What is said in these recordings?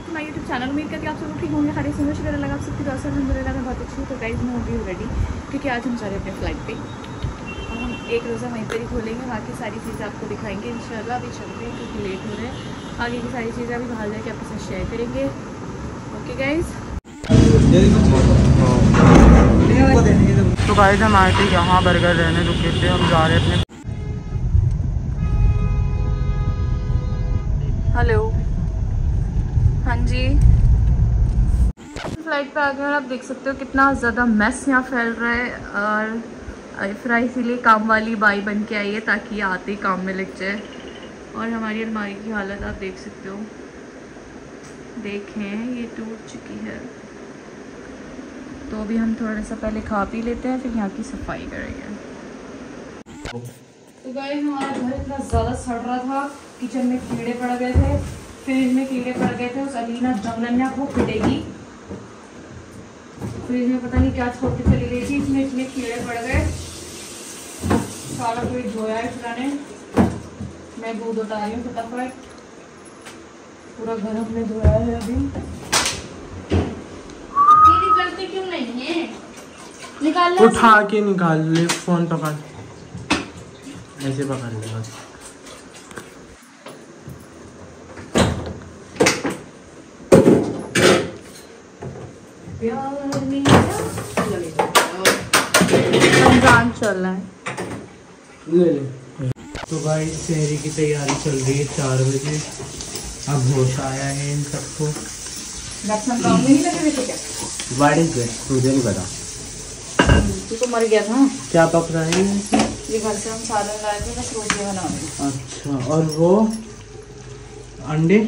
My YouTube channel. उम्मीद करके आप सब ठीक होंगे। हरी सुंदर शुक्र लगा आप सबकी दोस्त अलहमदिल्ला मैं बहुत अच्छी हूँ। तो गाइस मैं हो गई रेडी क्योंकि आज हम जा रहे हैं अपने फ्लाइट पे और हम एक रोज़ा वहीं पर ही खोलेंगे। बाकी सारी चीज़ें आपको दिखाएंगे इंशाल्लाह। अभी चलते हैं क्योंकि लेट हो रहे हैं। आगे की सारी चीज़ें अभी बाहर जाके आपके साथ शेयर करेंगे। Okay guys. तो गाइस हम आए थे यहाँ बर्गर रहने रुके थे, हम जा रहे हैं अपने। हेलो, हाँ जी। फ्लाइट पे आ गए और आप देख सकते हो कितना ज़्यादा मैस यहाँ फैल रहा है। और इफ्रा इसीलिए काम वाली बाई बन के आई है ताकि ये आते ही काम में लग जाए। और हमारी अलमारी की हालत आप देख सकते हो, देखें ये टूट चुकी है। तो अभी हम थोड़ा सा पहले खा पी लेते हैं, फिर यहाँ की सफाई करेंगे। तो गाइस हमारा घर इतना ज़्यादा सड़ रहा था, किचन में कीड़े पड़ गए थे, फ्रिज में कीड़े पड़ गए थे। उस अलीना जंगलन्या को पिटेगी। फ्रिज में पता नहीं क्या छोड़ के चली गई थी, इसमें इतने कीड़े पड़ गए। सारा कोई धोया है पुराने, मैं दूध उठा रही हूँ फटाफट। पूरा घर हमने धोया है अभी। निकलते क्यों नहीं है? निकाल उठा के निकाल ले, फोन पकड़, ऐसे पकड़ ले बस। रमजान चल रहा है। ले ले। तो भाई शहरी की तैयारी चल रही है 4 बजे। अब होश आया है इन सबको। गाँव में नहीं लगे थे क्या? मुझे नहीं पता। तू तो मर गया था। क्या पक रहा है? ये घर से हम सालन लाए थे, बस रोटियां बना रहे। अच्छा, और वो अंडे?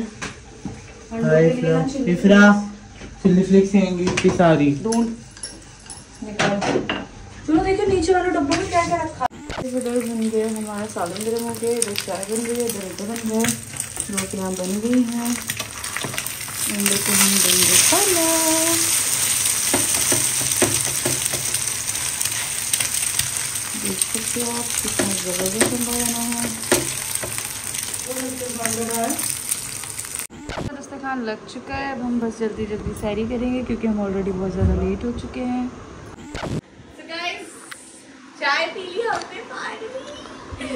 इफ्रा चिल्ली फ्लेक्स हैं इतनी सारी। ढूंढ निकाल। चलो देखो नीचे वाले डब्बों में क्या क्या रखा है। इधर बन गए हमारा सालन गर्म हो गए, इधर चाय बन गई, इधर बन गए, रोटियां बन गई हैं। अंडे को हम देंगे खाना। देख सकते हो आप कितना जबरदस्त बना है। दस्तरखान लग चुका है। अब हम बस जल्दी जल्दी सैरी करेंगे क्योंकि हम ऑलरेडी बहुत ज़्यादा लेट हो चुके हैं। So guys, चाय पी ली हमने फाइनली।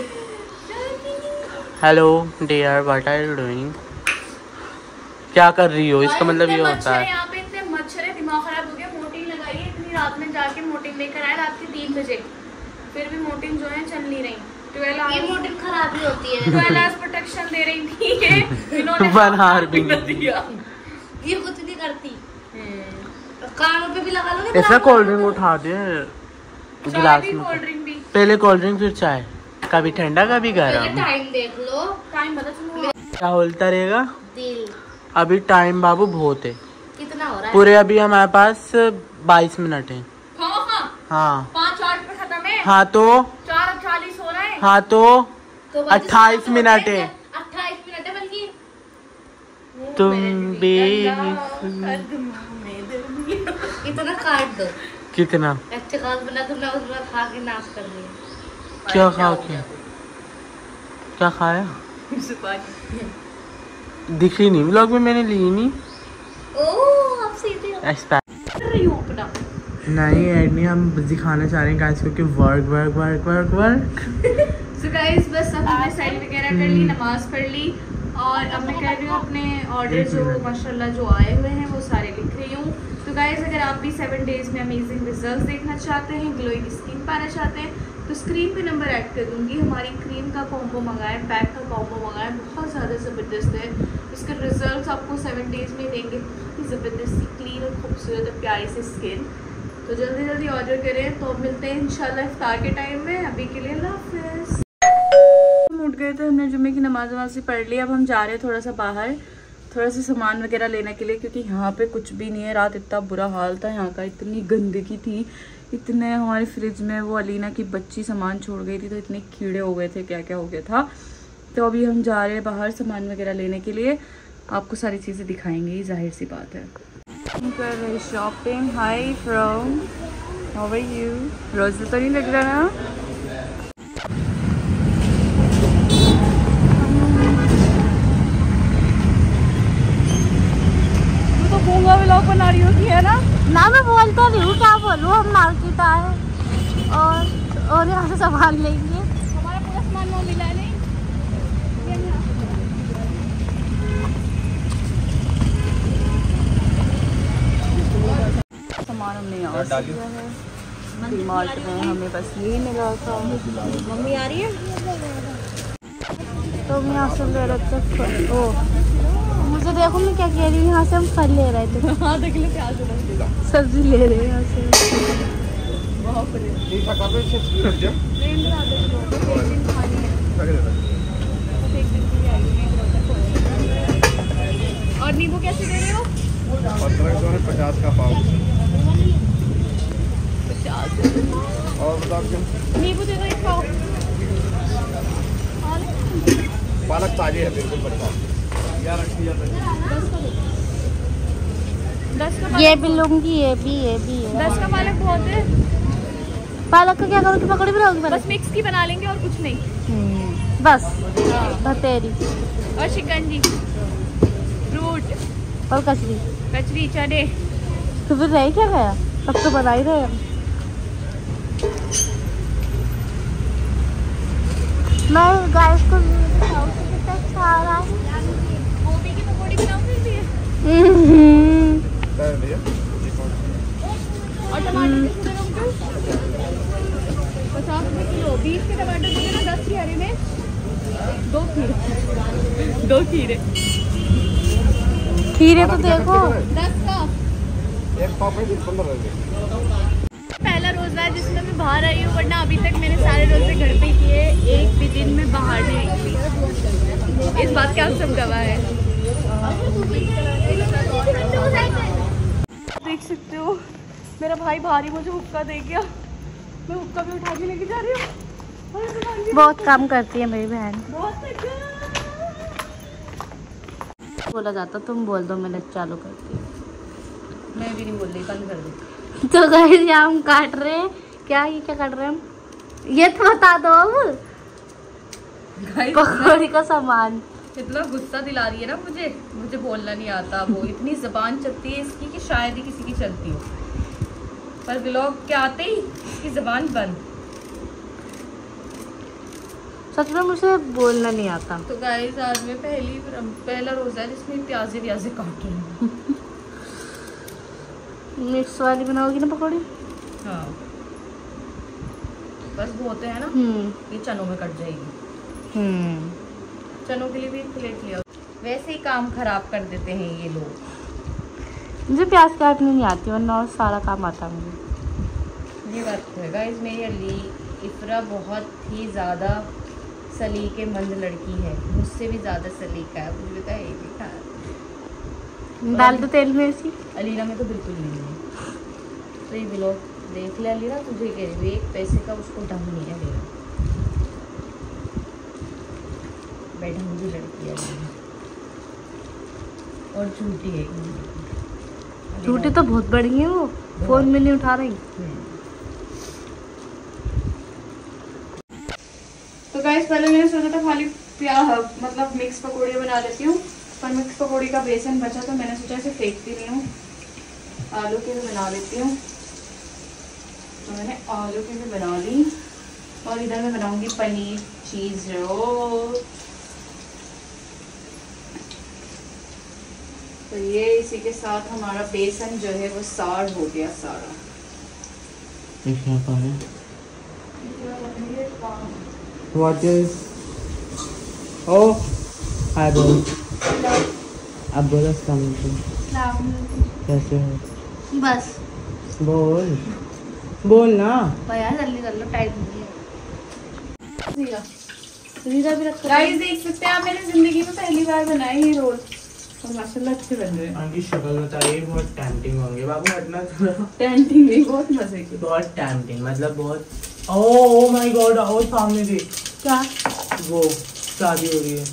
Hello dear, what are you doing? क्या कर रही हो? इसका मतलब ये होता है यहाँ पे इतने मच्छर है, दिमाग खराब हो गया। मोर्टिन लगाई है इतनी रात में, जाके मोर्टिन लेकर आए रात के 3 बजे, फिर भी मोर्टिन जो है चल नहीं रही। 12 आवर्स मोर्टिन खराब ही होती है। 12 आवर्स प्रोटेक्शन दे रही थी इन्होंने 1 आवर भी कर दिया। ये कुछ नहीं करती। कानों पे भी लगा लो। ऐसा कोल्ड ड्रिंक उठा दे गिलास में। कोल्ड ड्रिंक भी पहले कोल्ड ड्रिंक फिर चाय, कभी ठंडा कभी गर्म। टाइम देख लो, टाइम बता चलो। क्या बोलता रहेगा? दिल अभी टाइम बाबू बहुत है। कितना हो रहा है? पूरे अभी हमारे पास 22 मिनट है। हाँ 5-8 पे खत्म है। हाँ तो 4:40 हो रहा है। हाँ तो 28 मिनट है। 28 मिनट है बल्कि। तुम भी इतना काट दो। कितना? अच्छे खास बना तुमने, उसमें खा के नाश कर दिया। क्या खा के? क्या खाया? दिखी नहीं व्लॉग में, मैंने ली नहीं। ओह आप सीधे नहीं ऐड नहीं, हम दिखाना चाह रहे हैं गाइस क्योंकि work work work work work. So guys बस अब हमने सैरी वगैरह कर ली, नमाज पढ़ ली और अब मैं कह रही हूँ अपने ऑर्डर जो माशाल्लाह जो आए हुए हैं वो सारे लिख रही हूँ। तो गाइस अगर आप भी 7 डेज में अमेजिंग रिजल्ट्स देखना चाहते हैं, ग्लोइंग स्किन पाना चाहते हैं तो स्क्रीन पे नंबर ऐड कर दूँगी। हमारी क्रीम का कॉम्बो मंगाएं, पैक का कॉम्बो मंगाएं, बहुत ज़्यादा ज़बरदस्त है। इसके रिजल्ट्स आपको 7 डेज में देंगे। बहुत ही ज़बरदस्त क्लीन और खूबसूरत और प्यारी सी स्किन। तो जल्दी जल्दी ऑर्डर करें। तो मिलते हैं इंशाल्लाह इफ्तार के टाइम में। अभी के लिए अल्लाह हाफिज़। हम उठ गए थे, हमने जुम्मे की नमाज वमाज पढ़ ली। अब हम जा रहे हैं थोड़ा सा बाहर, थोड़ा सा सामान वगैरह लेने के लिए क्योंकि यहाँ पे कुछ भी नहीं है। रात इतना बुरा हाल था यहाँ का, इतनी गंदगी थी, इतने हमारी फ्रिज में वो अलीना की बच्ची सामान छोड़ गई थी तो इतने कीड़े हो गए थे, क्या क्या हो गया था। तो अभी हम जा रहे हैं बाहर सामान वगैरह लेने के लिए। आपको सारी चीज़ें दिखाएंगे, जाहिर सी बात है। हम कर रहे shopping. Hi from, how are you? रोज़ तो नहीं लग रहा ना? रही होती है ना। मैं बोलता नहीं हूँ, क्या बोलूँ। हम मार्केट आए और यहाँ से सामान लेंगे। हमारा पूरा सामान वो मिला नहीं। सामान हमने यहाँ से लिया है डीमार्ट में, हमें बस ये मिला था। मम्मी आ रही है तो हम यहाँ से ले रहे थे। ओ मुझे देखो मैं क्या कह रही हूँ, यहाँ से हम फल ले रहे थे। हाँ देख लो प्याज सब्जी ले रहे हैं यहाँ से। और नींबू कैसे दे रहे हो? 50 का पाव। 50। और बताओ नींबू दे दो एक पाव। पालक ताजी है बिल्कुल बढ़िया। 10 का ये भी लूंगी, ये भी 10 का पालक बहुत है। पालक का क्या करोगे? पकौड़ी बनाओगी? बस मिक्स की बना लेंगे और कुछ नहीं। बस भतेरी और शिकंजी, फ्रूट और कचरी। कचरी, चने। तो फिर रह क्या गया? सब तो बना ही रहे हम। मैं गाइस को कितना अच्छा आ रहा है। गोभी की पकौड़ी बनाऊंगी फिर। और टमाटर कितने दे दूं? 50 रुपए किलो। 20 के टमाटर दे देना, 10 की हरी में 2 खीरे। खीरे तो देखो 10 का। एक पाव पे 15 पहला रोज़ा है जिसमें मैं बाहर आई हूँ, वरना अभी तक मैंने सारे रोज़े घर पे किए, एक भी दिन में बाहर नहीं निकली। इस बात के आप सब गवाह है। देख सकते हो मेरा भाई भारी मुझे हुक्का दे गया। मैं हुक्का भी उठा के लेके जा रही हूँ। बहुत काम करती है मेरी बहन। बोला जाता तुम बोल दो, मैंने चालू कर दिया। मैं भी नहीं बोल रही, बंद कर दे। तो गाइस यहाँ हम काट रहे हैं। क्या ये क्या काट रहे हैं हम? ये तो बता दो अब। पकौड़ी का सामान। इतना गुस्सा दिला रही है ना मुझे बोलना नहीं आता। वो इतनी जबान चलती है इसकी कि शायद ही किसी की चलती हो, पर व्लॉग के आते ही इसकी जबान बंद। सच में मुझे बोलना नहीं आता। तो गाइस आज मैं पहला रोज़ा है जिसमें प्याजे काट रही हूँ। मिक्स वाली बनाओगी ना पकौड़ी? हाँ बस वो होते हैं ना, ये चनों में कट जाएगी। चनों के लिए भी एक प्लेट लिया। वैसे ही काम खराब कर देते हैं ये लोग। मुझे प्याज काटनी नहीं आती, वरना और सारा काम आता है मुझे। ये बात है गाइस, मेरी अली इफ्रा बहुत ही ज़्यादा सलीकेमंद लड़की है, मुझसे भी ज़्यादा सलीका है। मुझे पता है ये भी खा डाल दो तेल में इसी। अलीना में तो बिल्कुल नहीं है। तो ये व्लॉग देख ले अलीना, तुझे कह रही हूँ, एक पैसे का उसको ढंग नहीं है मेरा। बेढंगी लड़की है और झूठी है। झूठी तो बहुत बड़ी है वो, फोन में नहीं उठा रही। तो गाइस पहले मैंने सोचा था खाली मतलब मिक्स पकौड़ी बना लेती हूँ, पर मिक्स पकौड़ी का बेसन बचा तो मैंने सोचा इसे फेंकती नहीं हूँ, आलू के भी बना लेती हूँ। तो मैंने आलू की भी बना ली और इधर मैं बनाऊंगी पनीर चीज़ रोल। तो ये इसी के साथ हमारा बेसन जो है वो साड़ हो गया सारा। What is? Oh, hi boy. अब बोलो कैसे हो? बस बोल ना यार, जल्दी कर लो, टाइम नहीं है। जीरा भी रखो। गाइस देख सकते हैं आप, मैंने जिंदगी में पहली बार बनाए ये रोल और माशाल्लाह अच्छे बन रहे हैं। उनकी शक्ल बताइए, बहुत टेम्पटिंग होंगे। बाबू हटना थोड़ा। टेम्पटिंग नहीं, बहुत मजे की। बहुत टेम्पटिंग मतलब बहुत। ओह माय गॉड, आओ सामने देख। क्या? वो शादी हो रही है।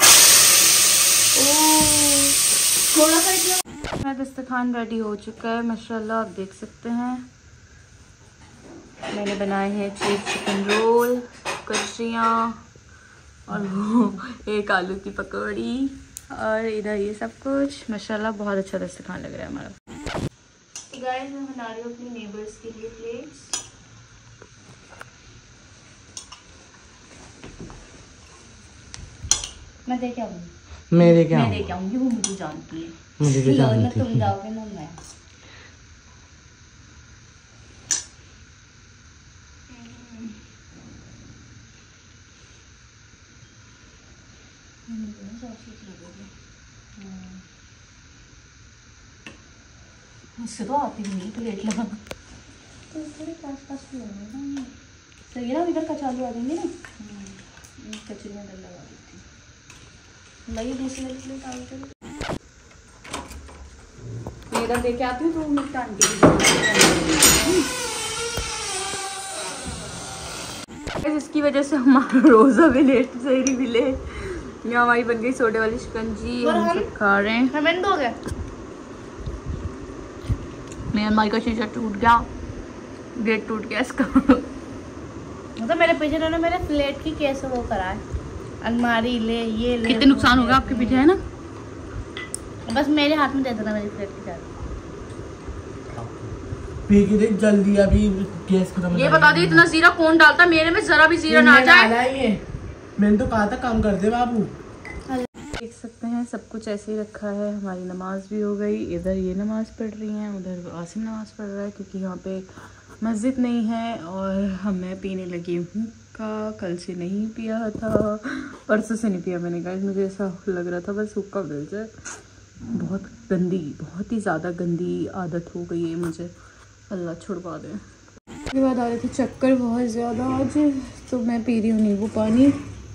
थोड़ा सा इतना। मेरा दस्तरखान रेडी हो चुका है माशाल्लाह, आप देख सकते हैं। मैंने बनाए हैं चीज़ चिकन रोल, कचरियाँ और वो एक आलू की पकौड़ी और इधर ये सब कुछ। माशाल्लाह बहुत अच्छा दस्तरखान लग रहा है हमारा। गाइस मैं बना रही हूँ अपनी नेबर्स के लिए प्लेट्स। मैं दे के आऊंगी। मेरे क्या मैं दे के आऊंगी, वो मुझे जानती है। मुझे भी जानती तुम जाओगे ना मैं। मुझसे तो आती नहीं प्लेट लगा तो थोड़े पास पास भी होगा सही ना, इधर कचालू आ जाएंगे ना। कचरी में डल लगा देती हूँ, लगी दूसरी वाली प्लेट आ गई। मैं इधर दे के आती हूँ तो मिर्च आंटी इसकी वजह से हमारा रोज़ा भी लेट, सहरी भी लेट। यहाँ हमारी बन गई सोडे वाली शिकंजी, हम सब खा रहे हैं। हमें दो गए, मेरे माई का शीशा टूट गया, गेट टूट गया इसका। मतलब मेरे पीछे उन्होंने मेरे प्लेट की कैसे वो करा है, अलमारी ले ये ले। कितने नुकसान होगा आपके पीछे है ना। बस मेरे हाथ में दे देना मेरी प्लेट की चाबी। पी के देख जल्दी, अभी गैस खत्म। ये बता दे इतना जीरा कौन डालता है, मेरे में जरा भी जीरा ना जाए। मैंने तो कहा था काम कर दे बाबू। देख सकते हैं सब कुछ ऐसे ही रखा है। हमारी नमाज भी हो गई, इधर ये नमाज पढ़ रही हैं, उधर आसिम नमाज पढ़ रहा है क्योंकि यहाँ पे मस्जिद नहीं है। और मैं पीने लगी हूँ का, कल से नहीं पिया था, परसों से नहीं पिया मैंने। कहा मुझे ऐसा लग रहा था बस हुक्का मिल जाए। बहुत गंदी, बहुत ही ज़्यादा गंदी आदत हो गई है मुझे, अल्लाह छुड़वा दे। उसके बाद आ रहे थे चक्कर बहुत ज़्यादा आज, तो मैं पी रही हूँ नींबू पानी।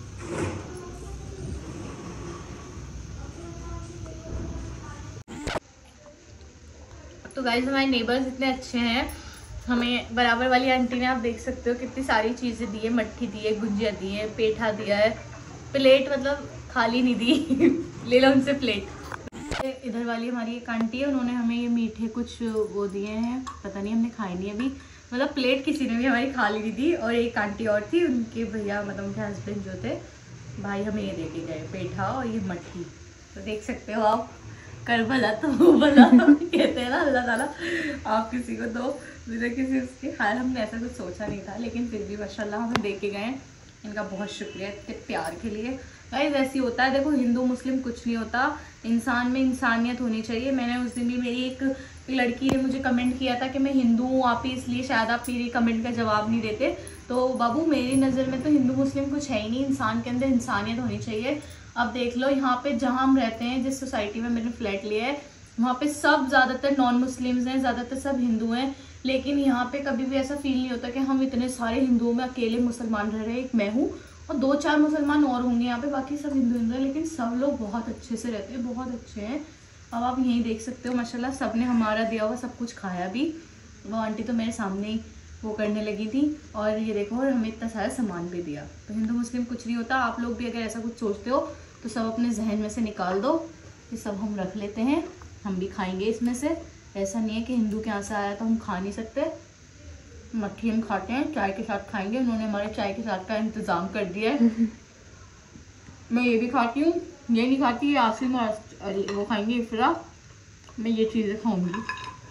तो गाइस हमारे नेबर्स इतने अच्छे हैं, हमें बराबर वाली आंटी ने आप देख सकते हो कितनी सारी चीज़ें दी है। मट्ठी दी है, गुंजिया दी है, पेठा दिया है, प्लेट मतलब खाली नहीं दी ले लो उनसे प्लेट। इधर वाली हमारी एक आंटी है, उन्होंने हमें ये मीठे कुछ वो दिए हैं, पता नहीं हमने खाए नहीं अभी, मतलब प्लेट किसी ने भी हमारी खाली नहीं दी। और एक आंटी और थी, उनके भैया मतलब उनके हस्बैंड जो थे भाई हमें ये दे के गए, पेठा और ये मट्ठी। तो देख सकते हो आप, कर भला तो भला कहते हैं ना अल्लाह ताला, आप किसी को दो बिना किसी उसके। हाल हमने ऐसा कुछ सोचा नहीं था, लेकिन फिर भी माशाल्लाह हमें दे के गए। इनका बहुत शुक्रिया इतने प्यार के लिए। गाइस ऐसे होता है, देखो हिंदू मुस्लिम कुछ नहीं होता, इंसान में इंसानियत होनी चाहिए। मैंने उस दिन भी, मेरी एक लड़की ने मुझे कमेंट किया था कि मैं हिंदू हूँ आप ही, इसलिए शायद आप मेरी कमेंट का जवाब नहीं देते। तो बाबू मेरी नज़र में तो हिंदू मुस्लिम कुछ है ही नहीं, इंसान के अंदर इंसानियत होनी चाहिए। अब देख लो यहाँ पे जहाँ हम रहते हैं, जिस सोसाइटी में मैंने फ्लैट लिया है, वहाँ पे सब ज़्यादातर नॉन मुस्लिम्स हैं, ज़्यादातर सब हिंदू हैं। लेकिन यहाँ पे कभी भी ऐसा फील नहीं होता कि हम इतने सारे हिंदुओं में अकेले मुसलमान रह रहे हैं। एक मैं हूँ और 2-4 मुसलमान और होंगे यहाँ पे, बाकी सब हिंदू हैं, लेकिन सब लोग बहुत अच्छे से रहते हैं, बहुत अच्छे हैं। अब आप यहीं देख सकते हो माशाल्लाह, सब ने हमारा दिया हुआ सब कुछ खाया भी। वो आंटी तो मेरे सामने ही वो करने लगी थी, और ये देखो, और हमें इतना सारा सामान भी दिया। तो हिंदू मुस्लिम कुछ नहीं होता। आप लोग भी अगर ऐसा कुछ सोचते हो तो सब अपने जहन में से निकाल दो, ये सब हम रख लेते हैं, हम भी खाएंगे इसमें से। ऐसा नहीं है कि हिंदू के यहाँ से आया तो हम खा नहीं सकते। मट्ठी हम खाते हैं, चाय के साथ खाएंगे, उन्होंने हमारे चाय के साथ का इंतज़ाम कर दिया है। मैं ये भी खाती हूँ, ये नहीं खाती, ये आसिम वो खाएंगे, फिर मैं ये चीज़ें खाऊंगी।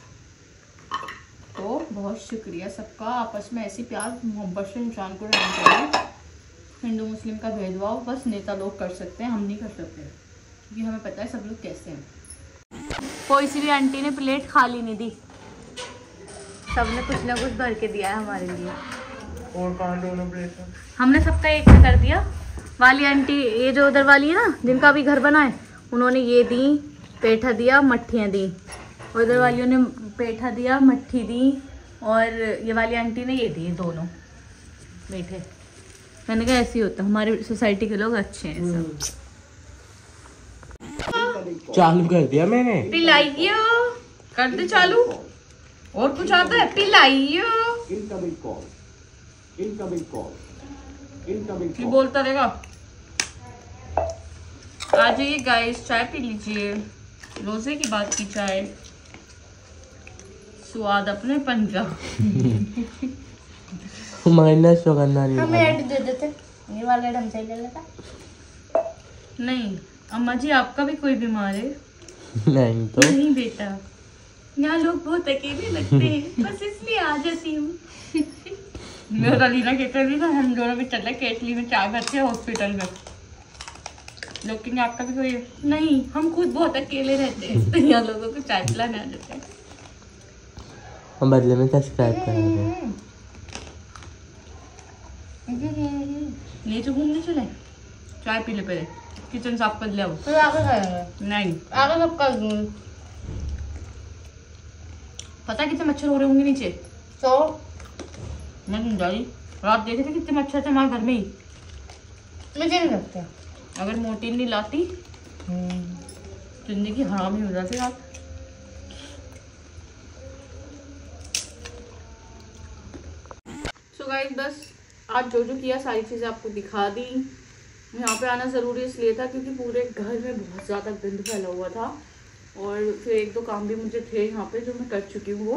तो बहुत शुक्रिया सबका, आपस में ऐसी प्यार मोहब्बत से इंसान को रहना चाहिए। हिंदू मुस्लिम का भेदभाव बस नेता लोग कर सकते हैं, हम नहीं कर सकते, क्योंकि हमें पता है सब लोग कैसे हैं। कोई सी भी आंटी ने प्लेट खाली नहीं दी, सबने कुछ ना कुछ भर के दिया है हमारे लिए। और कहाँ दोनों प्लेट है? हमने सबका एक में कर दिया। वाली आंटी, ये जो उधर वाली है ना, जिनका अभी घर बना है, उन्होंने ये दी, पेठा दिया, मट्ठियाँ दी। उधर वालियों ने पेठा दिया, मट्ठी दी, और ये वाली आंटी ने ये दी, दोनों मीठे। मैंने कहा ऐसे ही होता, हमारे सोसाइटी के लोग अच्छे हैं सब। चालू कर दिया मैंने। पिलाइयो, कर दे चालू। और कुछ आता है? पिलाइयो। ये बोलता रहेगा। आ जाइए गाइस, चाय पी लीजिए, रोजे की बात की चाय, स्वाद अपने पंजा। माइनस करना नहीं, हमें ऐड दे देते, ये वाला ऐड हमसे ले लेता। नहीं अम्मा जी, आपका भी कोई बीमार है? नहीं तो नहीं बेटा, यहाँ लोग बहुत अकेले लगते हैं, बस इसलिए आ जाती हूँ। मैं और अलीना केटली ना, हम दोनों भी चले केटली में चाय भरते हैं हॉस्पिटल में। लेकिन आपका भी कोई नहीं, हम खुद बहुत अकेले रहते हैं, तो यहाँ लोगों को चाय पिलाने आ जाते हैं। हम बदले में सब्सक्राइब करेंगे। नीचे घूमने चले, चाय पी ले पहले, किचन साफ कर ले। फिर आगे खाएंगे, नहीं आगे सब कर दूंगी। पता है कितने मच्छर हो रहे होंगे नीचे? तो मैं नहीं जा रही, रात देखे थे कितने मच्छर थे हमारे घर में ही। मुझे नहीं लगता। अगर मोर्टीन नहीं लाती जिंदगी हराम ही हो जाती रात। सो गाइस बस आज जो किया सारी चीज़ें आपको दिखा दी। यहाँ पे आना ज़रूरी इसलिए था क्योंकि पूरे घर में बहुत ज़्यादा गंद फैला हुआ था, और फिर एक दो काम भी मुझे थे यहाँ पे जो मैं कर चुकी हूँ वो।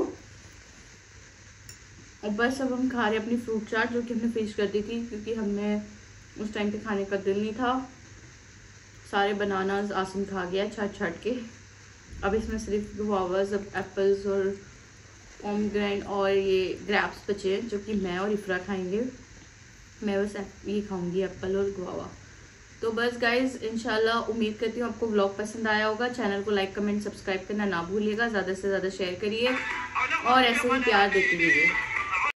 और बस अब हम खा रहे अपनी फ्रूट चाट जो कि हमने फिनिश कर दी थी, क्योंकि हमने उस टाइम पे खाने का दिल नहीं था। सारे बनानास आसिम खा गया छाट छाट के। अब इसमें सिर्फ गुआवास, अब एप्पल्स और पोमेग्रेनेट और ये ग्रेप्स बचे हैं जो कि मैं और इफ्रा खाएंगे। मैं बस ये खाऊंगी, एप्पल और गुआवा। तो बस गाइज इंशाल्लाह उम्मीद करती हूँ आपको व्लॉग पसंद आया होगा। चैनल को लाइक कमेंट सब्सक्राइब करना ना भूलिएगा, ज़्यादा से ज़्यादा शेयर करिए और ऐसे ही प्यार देते रहिए।